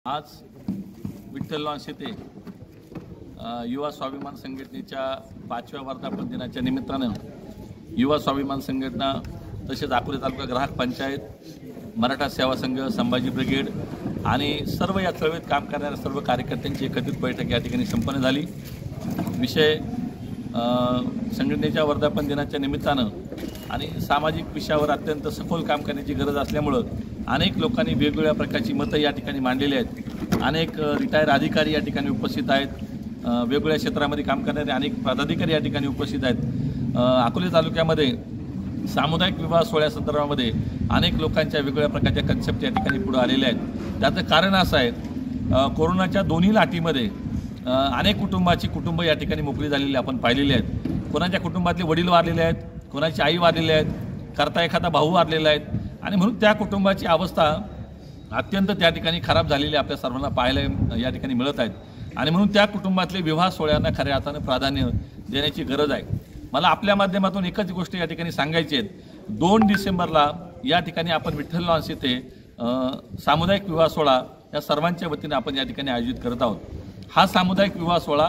आज विठ्ठल लॉन्स येथे युवा स्वाभिमान संघटनेच्या 5व्या वर्धापन दिनाच्या निमित्तानं युवा स्वाभिमान संघटना तसेच अकोले तालुका ग्राहक पंचायत मराठा सेवा संघ संभाजी ब्रिगेड आणि सर्व या चळवळीत काम करणाऱ्या सर्व कार्यकर्त्यांची एकत्रित बैठक या ठिकाणी संपन्न झाली। विषय संघटनेच्या वर्धापन दिनाच्या निमित्तानं आणि सामाजिक विषयावर अत्यंत सखोल काम करण्याची गरज असल्यामुळे अनेक लोकांनी वेगवेगळ्या प्रकारची मतं या ठिकाणी मांडलेली आहेत। अनेक रिटायर अधिकारी या ठिकाणी उपस्थित आहेत, वेगवेगळ्या क्षेत्रामध्ये काम करणारे अनेक पदाधिकारी या ठिकाणी उपस्थित आहेत। अकोले तालुक्यामध्ये सामुदायिक विवाह सोहळ्यासंदर्भामध्ये अनेक लोकांच्या वेगवेगळ्या प्रकारच्या कन्सेप्ट या ठिकाणी पुढे आलेल्या आहेत। त्याचं कारण असं आहे, कोरोनाच्या दोन्ही लाटीमध्ये अनेक कुटुंब या ठिकाणी मोकळी झालेली आपण पाहिलेली आहेत। कोणाच्या कुटुंबातले वडील वारलेले आहेत, कोणाची आई वारलेली आहेत, करता एखादा भाऊ वारलेला आहेत आणि म्हणून त्या कुटुंबाची अवस्था अत्यंत त्या ठिकाणी खराब झालेली आपल्या सर्वांना पाहायला या ठिकाणी मिळत आहेत आणि म्हणून त्या कुटुंबातले विवाह सोहळ्यांना खऱ्या अर्थानं प्राधान्य देण्याची गरज आहे। मला आपल्या माध्यमातून एकच गोष्ट या ठिकाणी सांगायची आहे, 2 डिसेंबरला या ठिकाणी आपण विठ्ठल लॉन्स येथे सामुदायिक विवाह सोहळा या सर्वांच्या वतीने आपण या ठिकाणी आयोजित करत आहोत। हा सामुदायिक विवाह सोहळा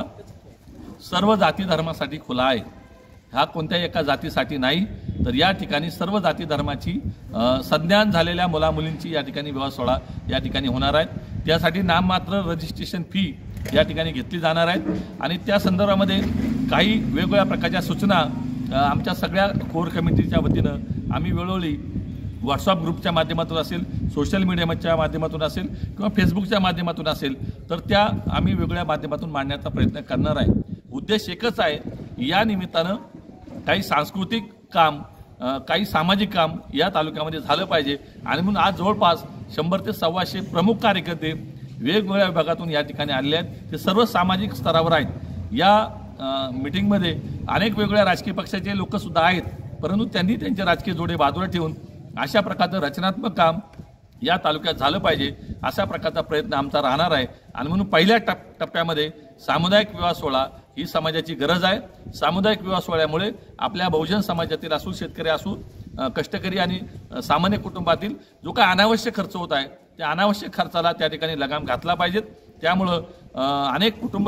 सर्व जाती धर्मासाठी खुला आहे। हा कोणत्याही एका जातीसाठी नाही, तर या ठिकाणी सर्व जाती धर्माची संज्ञान झालेल्या मुलामुलींची या ठिकाणी विवाह सोहळा या ठिकाणी होणार आहे। त्यासाठी नाममात्र रजिस्ट्रेशन फी या ठिकाणी घेतली जाणार आहेत आणि त्या संदर्भामध्ये काही वेगवेगळ्या प्रकारच्या सूचना आमच्या सगळ्या कोर कमिटीच्या वतीनं आम्ही वेळोवेळी व्हॉट्सअप ग्रुपच्या माध्यमातून असेल, सोशल मीडियाच्या माध्यमातून असेल किंवा फेसबुकच्या माध्यमातून असेल तर त्या आम्ही वेगवेगळ्या माध्यमातून मांडण्याचा प्रयत्न करणार आहे। उद्देश एकच आहे, या निमित्तानं काही सांस्कृतिक काम, काही सामाजिक काम या तालुक्यामध्ये झालं पाहिजे आणि म्हणून आज जवळपास 100 ते 125 प्रमुख कार्यकर्ते वेगवेगळ्या विभागातून या ठिकाणी आलेले आहेत। ते सर्व सामाजिक स्तरावर आहेत। या मीटिंगमध्ये अनेक वेगवेगळ्या राजकीय पक्षाचे लोकसुद्धा आहेत, परंतु त्यांनी त्यांचे राजकीय जोडे बाजूला ठेवून अशा प्रकारचं रचनात्मक काम या तालुक्यात झालं पाहिजे अशा प्रकारचा प्रयत्न आमचा राहणार आहे आणि म्हणून पहिल्या टप्प्यामध्ये सामुदायिक विवाह सोहळा ही समाजाची गरज आहे। सामुदायिक विवाह सोहळ्यामुळे आपल्या बहुजन समाजातील असू, शेतकरी असू, कष्टकरी आणि सामान्य कुटुंबातील जो काय अनावश्यक खर्च होत आहे त्या अनावश्यक खर्चाला त्या ठिकाणी लगाम घातला पाहिजेत। त्यामुळं अनेक कुटुंब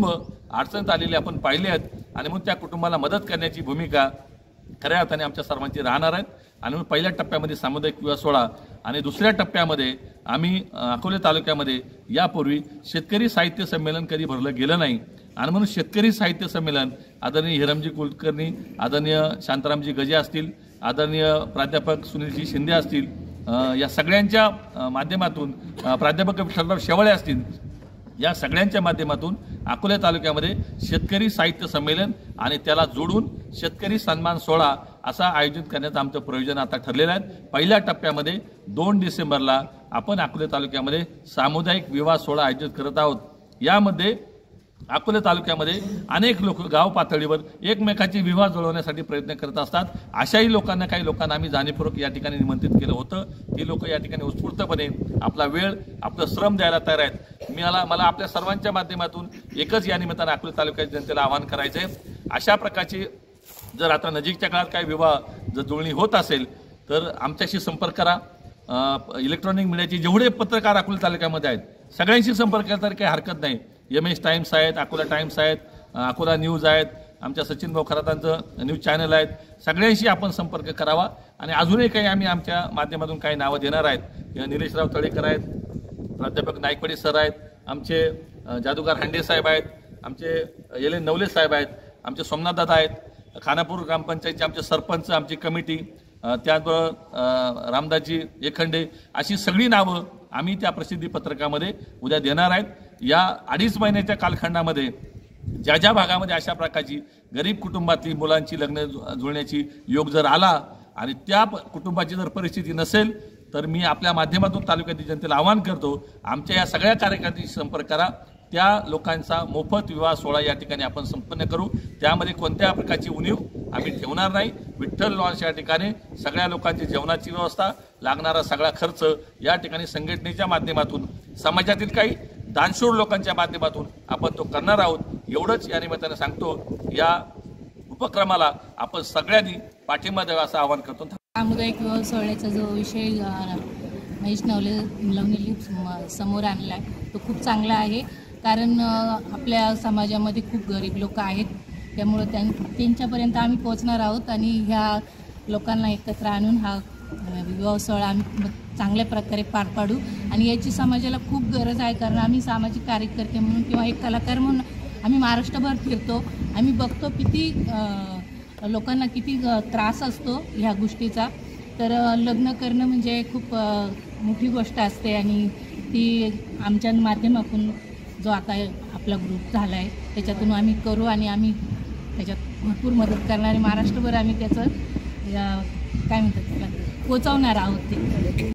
अडचणीत आलेले आपण पाहिले आहेत आणि म्हणून त्या कुटुंबाला मदत करण्याची भूमिका खऱ्या अर्थाने आमच्या सर्वांची राहणार आहेत आणि म्हणून पहिल्या टप्प्यामध्ये सामुदायिक विवाह सोहळा आणि दुसऱ्या टप्प्यामध्ये आम्ही अकोले तालुक्यामध्ये यापूर्वी शेतकरी साहित्य संमेलन कधी भरलं गेलं नाही आणि म्हणून शेतकरी साहित्य संमेलन आदरणीय हिरमजी कुलकर्णी, आदरणीय शांतारामजी गजे असतील, आदरणीय प्राध्यापक सुनीलजी शिंदे असतील, या सगळ्यांच्या माध्यमातून प्राध्यापक विठ्ठलराव शेवाळे असतील, या सगळ्यांच्या माध्यमातून अकोले तालुक्यामध्ये शेतकरी साहित्य संमेलन आणि त्याला जोडून शेतकरी सन्मान सोहळा असा आयोजित करण्याचं आमचं प्रयोजन आता ठरलेलं आहे। पहिल्या टप्प्यामध्ये 2 डिसेंबरला आपण अकोले तालुक्यामध्ये सामुदायिक विवाह सोहळा आयोजित करत आहोत। यामध्ये अकोले तालुक्यामध्ये अनेक लोक गाव पातळीवर एकमेकाची विवाह जुळवण्यासाठी प्रयत्न करत असतात। अशाही लोकांना, काही लोकांना आम्ही जाणीवपूर्वक या ठिकाणी निमंत्रित केलं होतं। ती लोक या ठिकाणी उत्स्फूर्तपणे आपला वेळ, आपलं श्रम द्यायला तयार आहेत। मला आपल्या सर्वांच्या माध्यमातून एकच या निमित्तानं अकोले तालुक्याच्या जनतेला आवाहन करायचं आहे, अशा प्रकारची जर आता नजीकच्या काळात काही विवाह जर जुळणी होत असेल तर आमच्याशी संपर्क करा। इलेक्ट्रॉनिक मीडियाचे जेवढे पत्रकार अकोले तालुक्यामध्ये आहेत सगळ्यांशी संपर्क केला तरी काही हरकत नाही। MS टाइम्स आहेत, अकोला टाइम्स आहेत, अकोला न्यूज आहेत, आमच्या सचिन भाऊ खरातांचं न्यूज चॅनल आहेत, सगळ्यांशी आपण संपर्क करावा आणि अजूनही काही आम्ही आमच्या माध्यमातून काही नावं देणार आहेत। निलेशराव तळेकर आहेत, प्राध्यापक नाईकवाडी सर आहेत, आमचे जादूगार हांडे साहेब आहेत, आमचे LN नवले साहेब आहेत, आमचे सोमनाथ दादा आहेत, खानापूर ग्रामपंचायतचे आमचे सरपंच, आमची कमिटी, त्याचबरोबर रामदासजी एखंडे, अशी सगळी नावं आम्ही त्या प्रसिद्धी पत्रकामध्ये उद्या देणार आहेत। या 2.5 महिन्याच्या कालखंडामध्ये ज्या ज्या भागामध्ये अशा प्रकारची गरीब कुटुंबातली मुलांची लग्न जुळण्याची योग जर आला आणि त्या कुटुंबाची जर परिस्थिती नसेल तर मी आपल्या माध्यमातून तालुक्यातील जनतेला आवाहन करतो, आमच्या या सगळ्या कार्यकर्त्यांशी संपर्क करा। त्या लोकांचा मोफत विवाह सोहळा या ठिकाणी आपण संपन्न करू। त्यामध्ये कोणत्या प्रकारची उणीव आम्ही ठेवणार नाही। विठ्ठल लॉन्स या ठिकाणी सगळ्या लोकांची जेवणाची व्यवस्था, लागणारा सगळा खर्च या ठिकाणी संघटनेच्या माध्यमातून, समाजातील काही दानशूर लोकांच्या माध्यमातून आपण तो करणार आहोत। एवढंच या निमित्तानं सांगतो। या उपक्रमाला आपण सगळ्यांनी पाठिंबा द्यावा असं आवाहन करतो। सामुदायिक विवाह सोहळ्याचा जो विषय महेश लवणेली समोर आणला आहे तो खूप चांगला आहे. कारण आपल्या समाजामध्ये खूप गरीब लोक आहेत, त्यामुळं त्यांच्यापर्यंत आम्ही पोहोचणार आहोत आणि ह्या लोकांना एकत्र आणून हा विवाह सोहळा आम्ही चांगल्या प्रकारे पार पाडू. आणि याची समाजाला खूप गरज आहे, कारण आम्ही सामाजिक कार्यकर्ते म्हणून किंवा एक कलाकार म्हणून आम्ही महाराष्ट्रभर फिरतो. आम्ही बघतो किती लोकांना किती त्रास असतो ह्या गोष्टीचा. तर लग्न करणं म्हणजे खूप मोठी गोष्ट असते आणि ती आमच्या माध्यमातून जो आता आपला ग्रुप झाला आहे त्याच्यातून आम्ही करू आणि आम्ही त्याच्यात भरपूर मदत करणारे महाराष्ट्रभर आम्ही त्याचं काय म्हणतात त्याला पोचवणार आहोत ते.